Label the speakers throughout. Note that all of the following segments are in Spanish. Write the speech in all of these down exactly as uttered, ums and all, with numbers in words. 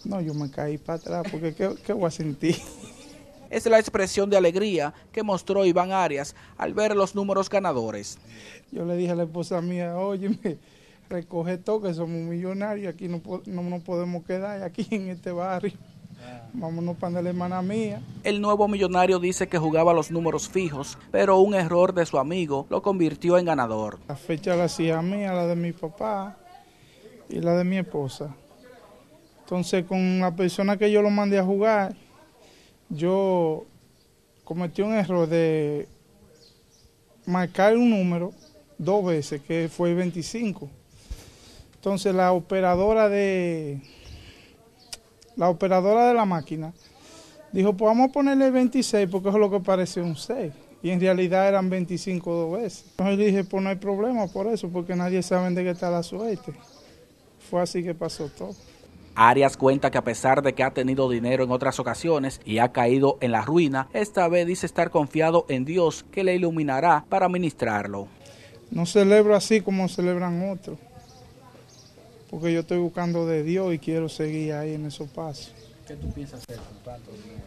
Speaker 1: No, yo me caí para atrás porque ¿qué, qué voy a sentir?
Speaker 2: Es la expresión de alegría que mostró Iván Arias al ver los números ganadores.
Speaker 1: Yo le dije a la esposa mía, óyeme, recoge todo que somos millonarios, aquí no, no nos podemos quedar aquí en este barrio. Vámonos para la hermana mía.
Speaker 2: El nuevo millonario dice que jugaba los números fijos, pero un error de su amigo lo convirtió en ganador.
Speaker 1: La fecha la hacía mía, la de mi papá y la de mi esposa. Entonces, con la persona que yo lo mandé a jugar, yo cometí un error de marcar un número dos veces, que fue veinticinco. Entonces, la operadora de la operadora de la máquina dijo, pues vamos a ponerle veintiséis porque eso es lo que parece un seis. Y en realidad eran veinticinco dos veces. Entonces le dije, pues no hay problema por eso, porque nadie sabe de qué está la suerte. Fue así que pasó todo.
Speaker 2: Arias cuenta que a pesar de que ha tenido dinero en otras ocasiones y ha caído en la ruina, esta vez dice estar confiado en Dios que le iluminará para ministrarlo.
Speaker 1: No celebro así como celebran otros, porque yo estoy buscando de Dios y quiero seguir ahí en esos pasos.
Speaker 2: ¿Qué tú piensas hacer con tanto dinero?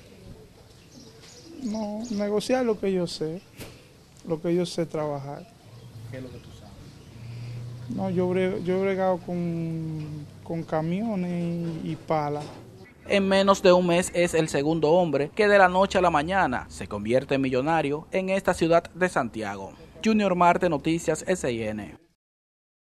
Speaker 1: No, negociar lo que yo sé, lo que yo sé trabajar.
Speaker 2: ¿Qué es lo que tú sabes?
Speaker 1: No, yo, bre, yo he bregado con, con camiones y, y palas.
Speaker 2: En menos de un mes es el segundo hombre que de la noche a la mañana se convierte en millonario en esta ciudad de Santiago. Junior Marte, Noticias S I N.